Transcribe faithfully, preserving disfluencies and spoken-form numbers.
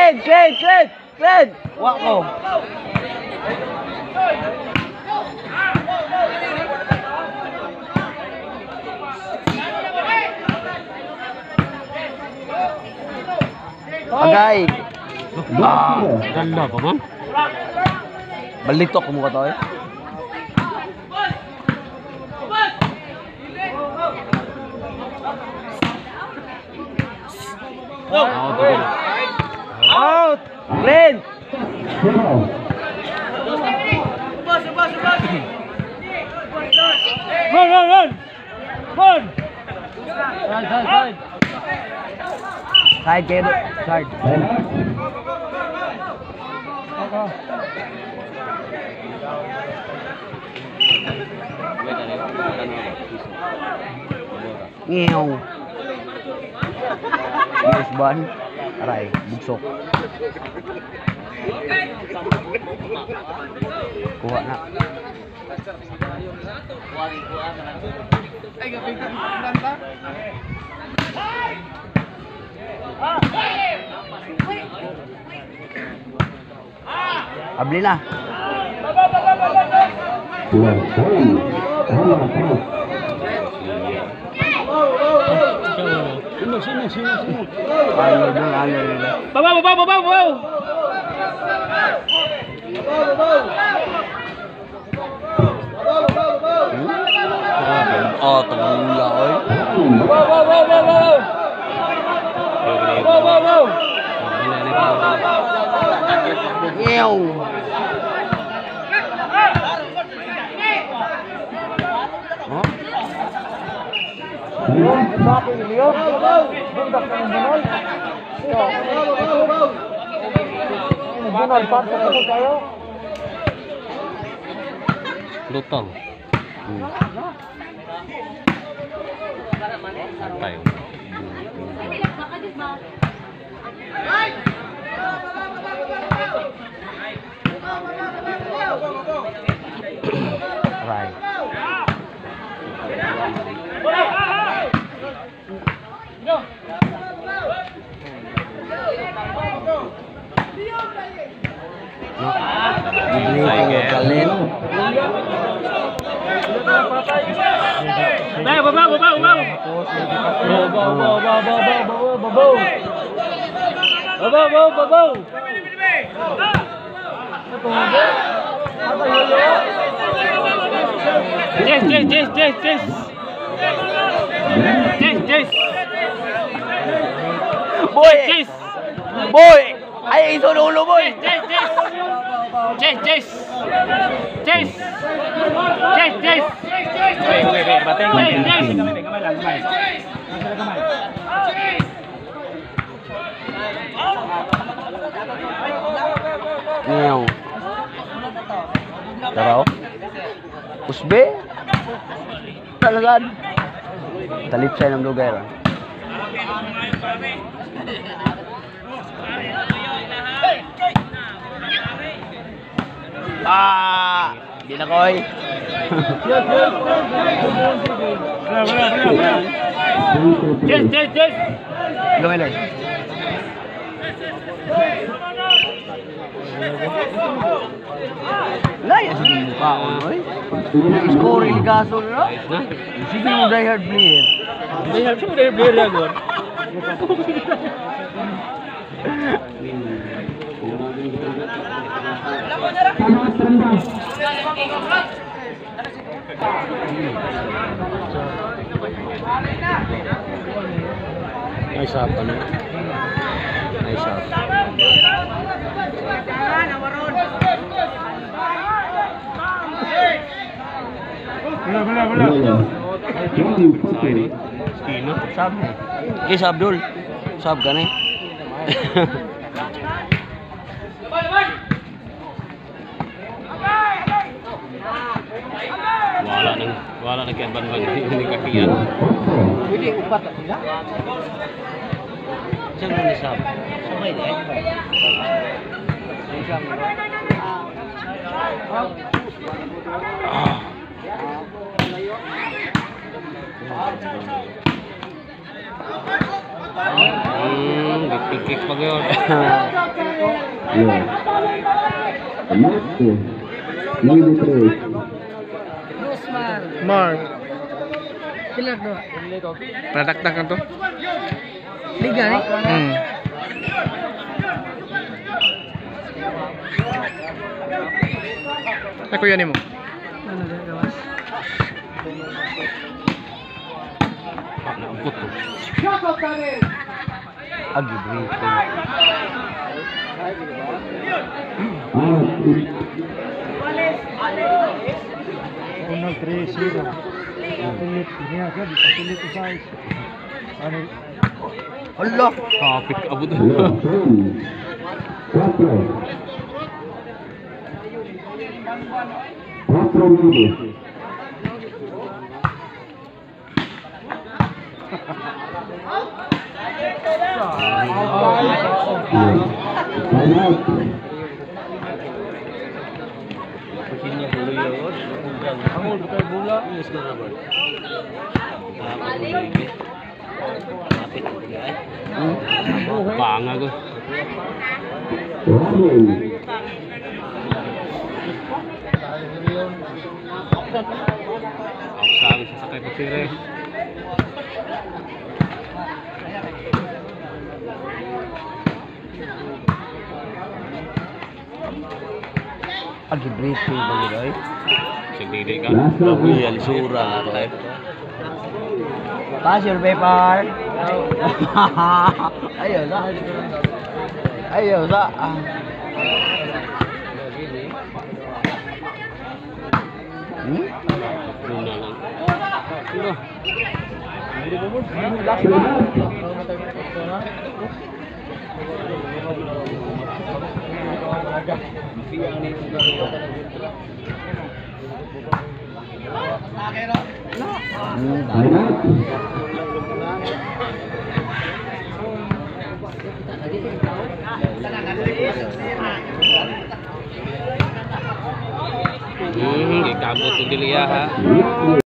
Clean, clean, clean, clean. Wak mo. Agay. Ah, Ganda pa man. balitok mo ka to eh. Out! Clean! Run, run, run! Run! Side, side, side. Side kayo. Side. Ngiyong. Ngiyos ban. Aray, bugsok. Kuha na. Ay, gaping ka. Abli na. Sino, sino, sino, sino? Ano doon, ano doon. Babaw, babaw, babaw, babaw! Oh, tagula oy. Babaw, babaw, babaw! Babaw, babaw! Ngiyong. Lutang. Hmm. Tayo. Right. Kalin. Babaw, babaw, babaw, babaw! Babaw, babaw, babaw, babaw, babaw! Babaw, babaw, babaw! Yes, yes, yes, yes, yes! Yes, yes! Boy! Yes! Boy! Ay, iso ulo boy! Yes, yes! Yes, yes! Yes! Yes, yes! Wait, wait, wait, bateng, bateng, yes! Kamay lang, kamay. Kamay. Ngiyong. Taraw. Usbe. Talagaan. Talip sa ng lugar. Ah, di na koy. Yes, yes, yes! Gawin lang. Laya sa mukha ko, oy. Score yung gaso na. Sige mo diehard player. Diehard siya, diehard player yan, God. Nice up, ano? Nice up. Bala, bala, bala. Skino? Sab. Okay, sab dul. Sab ka na eh. Wala nang, wala nang kian ban-ban ini kakian. Pwede upat na sila. Saan mo nisab? Sabay na eh. Ah. Hmm, gipikik pa yun. Ya. Masih. Ini terus. Mark. Pilar doa. Pradaktak kan tuh? Liga nih. Hmm. Eh, kuya nimo. Mana dia gawas? Namput tuh. Agi berito. Unang three zero. Pilit niya ka, pilit ko size. Ano? Allah. Kapit ka abot. Cuatro. Cuatro minutos. Banga gue. Aksa bisa sakay pasire. Agi berito bagi dai. Segede ka. Babu yan sura live. Pass your paper. Ayo sa. Ayo sa. Hmm? Luna lang. Luna. Hmm, ikabot tuh dili ya ha.